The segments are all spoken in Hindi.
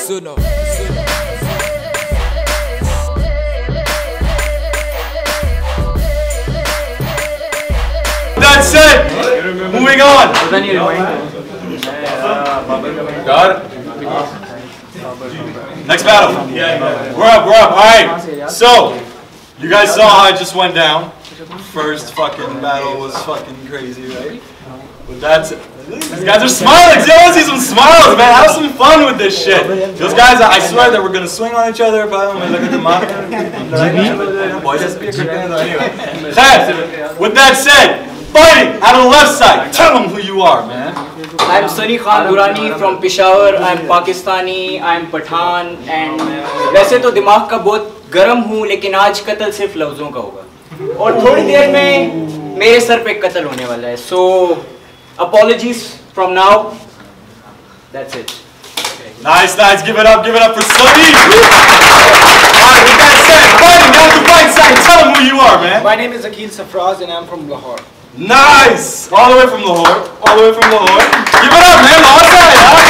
सुनो That's it. Moving on. Got it. Next battle. We're up. All right. So, you guys saw how it just went down. First fucking battle was fucking crazy, right? But that's it. These guys are smiling. See, I want to see some smiles, man. Have some fun with this shit. Those guys, I swear that we're gonna swing on each other. With that said, fighting out of the left side. Tell them who you are, man. I'm Sunny Khan Durrani from Peshawar. I'm Pakistani. I'm Pathan. And वैसे तो दिमाग का बहुत गर्म हूँ, लेकिन आज कत्ल सिर्फ लफ्जों का होगा. और थोड़ी देर में मेरे सर पे कत्ल होने वाला है. So apologies from now. That's it. Nice. Give it up for Sunny. Alright, with that said, fighting out the right side. Tell them who you are, man. My name is Akil Safraz and I'm from Lahore. Nice! All the way from Lahore. Give it up, man. Lahore side, huh?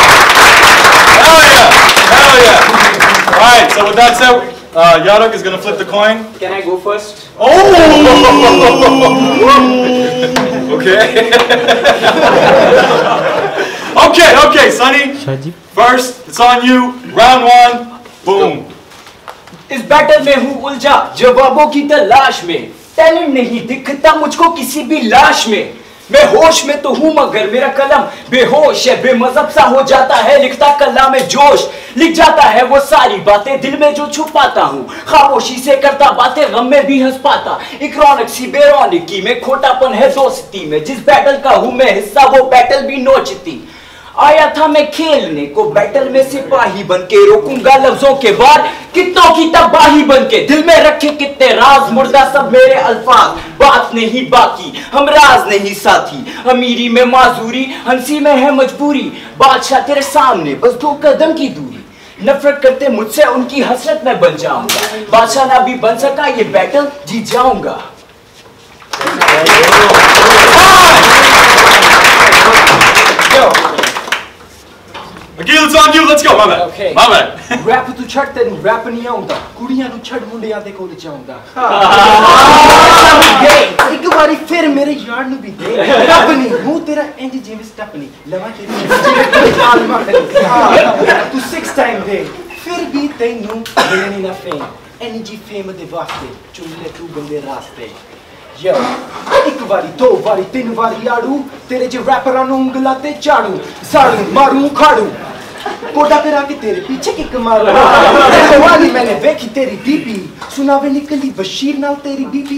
Hell yeah. Alright, so with that said, Yaduk is going to flip the coin. Can I go first? Oh! Okay, Sunny. First, it's on you. Round 1. Boom. इस बैटल में हूँ उलझा जवाबों की तलाश में. टैलेंट नहीं दिखता मुझको किसी भी लाश में. मैं होश में तो हूँ मगर मेरा कलम बेहोश है. बेमज़हब सा हो जाता है लिखता कलाम में जोश. लिख जाता है वो सारी बातें दिल में जो छुपाता हूँ. खामोशी से करता बातें गम में भी हंस पाता. एक रौनक सी बेरौनकी में खोटापन है दोस्ती में. जिस बैटल का हूँ मैं हिस्सा वो बैटल भी नोचती. आया था मैं खेलने को बैटल में सिपाही बनके. रोकूंगा लफ्जों के बाद कितनों की तबाही बनके. दिल में रखे कितने राज मुर्दा सब मेरे अल्फाज. बात नहीं बाकी हम राज नहीं साथी. अमीरी में माजूरी हंसी में है मजबूरी. बादशाह तेरे सामने बस 2 कदम की दूरी. नफरत करते मुझसे उनकी हसरत में बन जाऊंगा. बादशाह ना भी बन सका ये बैटल जीत जाऊंगा. Akil, it's on you. Let's go. My bad. Okay. My bad. Rap to chhat tenu rap nahi aunda. Kudiyan nu chhad mundiyan de kol jaunda. एक बारी फिर मेरे यार नु भी दे. टपनी हूँ तेरा इंज जेम्स टपनी. लवा तेरी चाल मार. तू 6 टाइम दे. फिर भी तेनू देनी ना फेम. एनर्जी फेम दे वास्ते. चुन ले तू बंदे रास्ते. Yo, एक बारी 2 बारी 3 बारी आड़ू. तेरे जो रैपरां नु उंगला ते झाड़ू. झाड़ू मारू खाड़ू. कोडा करा के तेरे पीछे किक मारू. वाली मैंने देखी तेरी बीबी. सुनावे निकली बशीर नाल तेरी बीबी.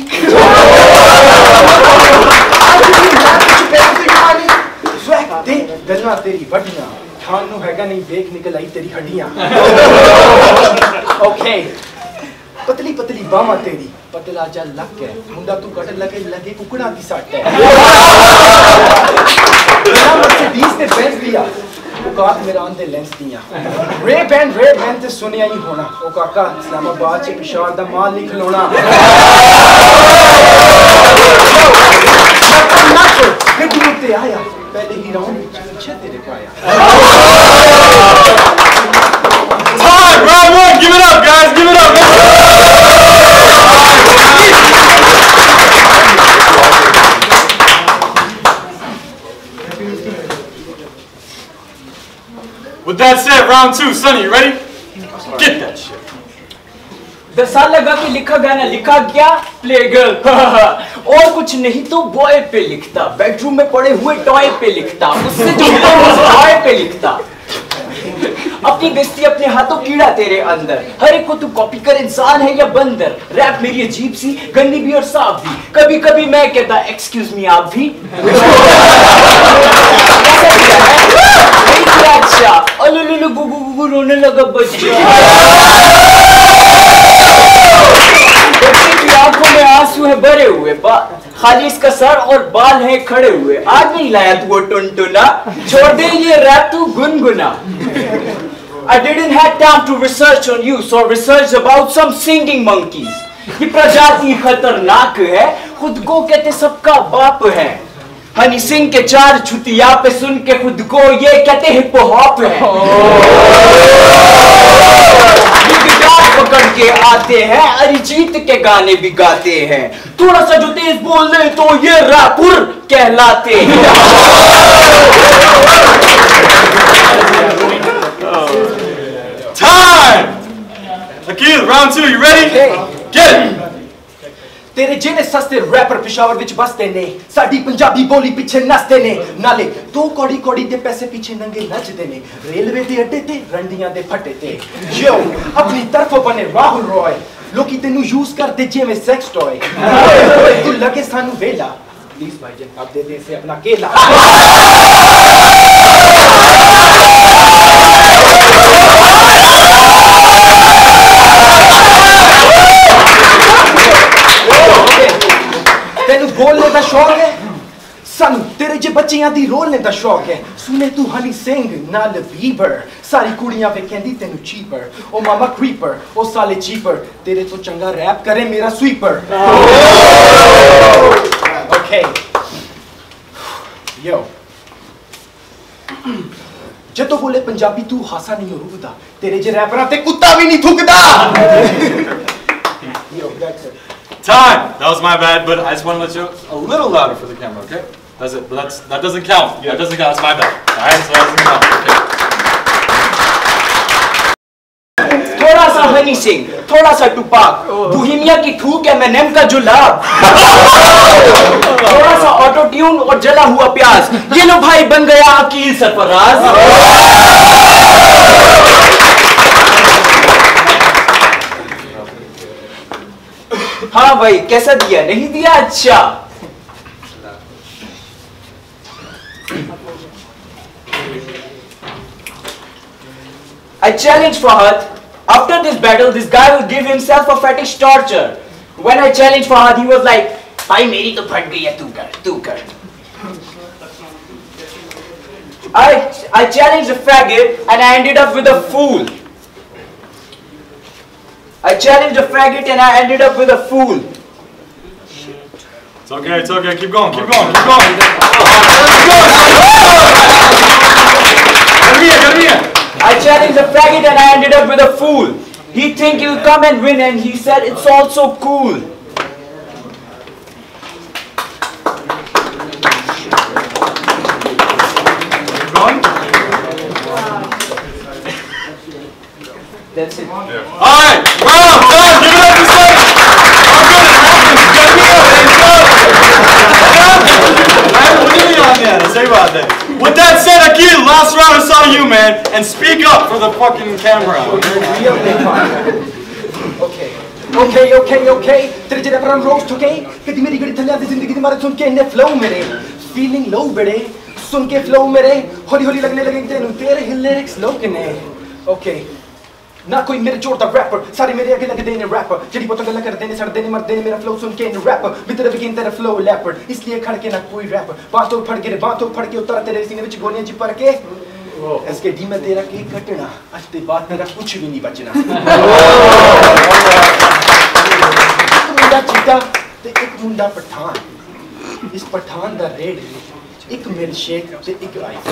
स्वैग दे गलना तेरी बड़ियां. ठान नु हैगा नहीं देख निकल आई तेरी हड्डियां. ओके पतली पतली बामा तेरी. पतला जा लग है मुंडा तू कट लगे कुकड़ा की सट है. मेरा मुझसे 20 ने बेंच दिया. औकात मेरा अंदर लेंस दिया. रे बैन ते सुनिया ही होना. ओ काका इस्लामाबाद च पेशावर दा माल नहीं खलोना. मैं दूर ते आया पहले ही राउंड पीछे तेरे पाया. Time, round 1. Give it up, guys. Give it up. With that said, round 2. Sunny, you ready? Get that shit. 10 साल लगा कि लिखा गाना लिखा क्या प्ले गर्ल. और कुछ नहीं तो बॉय पे लिखता. बेडरूम में पड़े हुए टॉय पे लिखता. उससे जो मिला उस टॉय पे लिखता. अपनी बेइज्जती अपने हाथों कीड़ा तेरे अंदर. हर एक को तू कॉपी कर इंसान है या बंदर. रैप मेरी अजीब सी गंदी भी और साफ भी. कभी कभी मैं कहता एक्सक्यूज मी आप भी. अच्छा अलुलुलु गुगु रोने लगा बच्चा. बच्चे की आंखों में आंसू है भरे हुए. खाली इसका सर और बाल हैं खड़े हुए. आज नहीं लाया तू वो टुनटुना. छोड़ दे ये रैप तू गुनगुना. I didn't have time to research on you, so I researched about some singing monkeys. ये प्रजाति खतरनाक है. खुद को कहते सबका बाप है. हनी सिंह के 4 छुतिया पे सुन के खुद को ये कहते हिप हॉप है। गिटार पकड़ के आते हैं, अरिजीत के गाने भी गाते हैं, थोड़ा सा जो तेज बोल ले तो ये रैपर कहलाते हैं। Time! Akil, round 2, you ready? Get it! तेरे जिन्हें सस्ते रैपर पिशावर विच बसते ने, साडी पंजाबी बोली पीछे नसते ने, नाले 2 कौड़ी कौड़ी दे पैसे पीछे नंगे नचदे ने, रेलवे दे अड्डे ते रंडियां दे फट्टे ते। यो अपनी तरफों बने राहुल रॉय, लोकी तेनू यूज करते जिवें सेक्स टॉय। तू लगे सानू वेला, प्लीज भाईजान आप दे दे से अपना केला। तेनू बोलने का शौक है सन, तेरे जे बच्चियां दी रोलने का शौक है, सुने तू हनी सिंह नाल बीबर, सारी कुड़ियां पे कहंदी तेनू चीपर, ओ मामा क्रीपर, ओ साले चीपर, तेरे तो चंगा रैप करे मेरा स्वीपर। ओके यो जदों बोले पंजाबी तू हासा नहीं रुकदा, तेरे जे रैपरां ते कुत्ता भी नहीं थुकदा। Yo, that's it. Time! That was my bad, but I just want to let you a little louder for the camera, okay? That's it, but that doesn't count. Yeah. That doesn't count, that's my bad. Alright, so that doesn't count, okay? थोड़ा सा हनी सिंह, थोड़ा सा टुपाक, बुहिमिया की थूक है मैनेम का जुलाब, थोड़ा सा ऑटो ट्यून और जला हुआ प्याज, ये लो भाई बन गया अकील सरफराज। हाँ भाई कैसा दिया, नहीं दिया? अच्छा I challenge Fahad. After this battle, this guy will give himself a fetish torture. When I challenged Fahad, he was like, "भाई मेरी तो फट गई है, तू कर." I challenged a faggot and I ended up with a fool. I challenged a faggot and I ended up with a fool. It's okay, keep going. Get me here. I challenged a faggot and I ended up with a fool. He think he'll come and win and he said it's all so cool. Keep going? That's it. Yeah. Alright, round done. Give it up to Slade. I'm good at rapping. Get me up, man. Say about that. With that said, Akil, last round is all you, man. And speak up for the fucking camera. Okay. तेरे जरा पर हम रोस्ट ओके, कभी मेरी गड़ी थल्ले आती जिंदगी तुम्हारे सुन के इन्हें फ्लो मेरे, फीलिंग लो बड़े, सुन के फ्लो मेरे, हौली हौली लगने लगे तेरे लिरिक्स लो किने, ओके। ना कोई मेरे जोरदार रैपर, सारे मेरे आगे लगे देने रैपर, जड़ी बोतल गला कर देने, सड़ देने, मर देने, मेरा फ्लो सुन के इन रैपर, बितर बिगिन तेरा फ्लो लैपर, इसलिए खड़के ना कोई रैपर, बातों फड़ के उतारा तेरे सीने विच गोलियां चिपड़ के, एसके डी में तेरा केक कटना, आज ते बाद मेरा कुछ भी नहीं बचना। एक मुंडा चीता, ते एक मुंडा पठान, इस पठान दा रेड, एक मिल शेक, ते एक आई।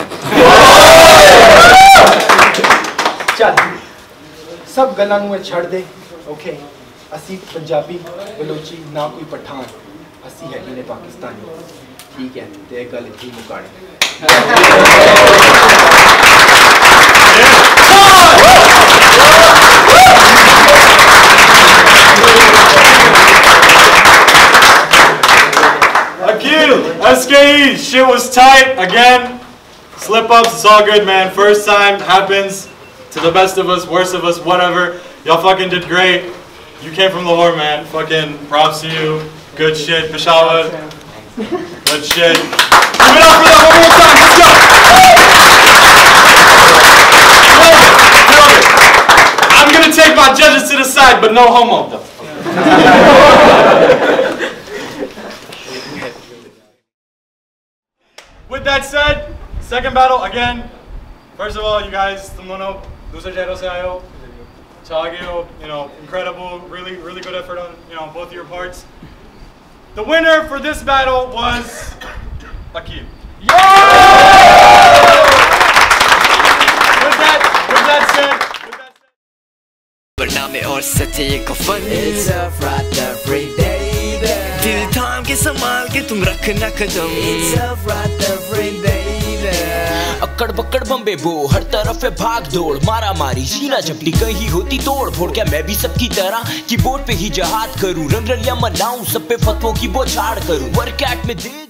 चल सब गल्लां नूं छड़ दे, ओके? असी पंजाबी बलोची ना कोई पठान, असी है ने पाकिस्तानी, ठीक है? ते गल इत्थे मुकाड़ी। Akil, SKE, shit was tight again. Slip ups, it's all good, man. First time happens. To the best of us, worst of us, whatever. Y'all fucking did great. You came from Lahore, man. Fucking props to you. Good shit. Peshawar. Good shit. Give it up for that one more time. Let's go. I'm gonna take my judges to the side, but no homo though. With that said, second battle again. First of all, you guys, Tumuno, Lusa Jero se ayo, Chagio, incredible, really good effort on, both of your parts. The winner for this battle was Aqeel. With that said. बरनामे और सच्चे को fun It's a Friday every day दिल थाम के संभाल के तुम रखना कदम It's a Friday every day अक्कड़ बक्कड़ Bombay बो हर तरफ है भाग दौड़ मारा मारी जीना झपटी कहीं होती तोड़ फोड़ क्या मैं भी सबकी तरह कीबोर्ड पे ही जहाद करूं रंग रलिया मनाऊं सब पे फतवों की बौछार करूं वर्क एट में दे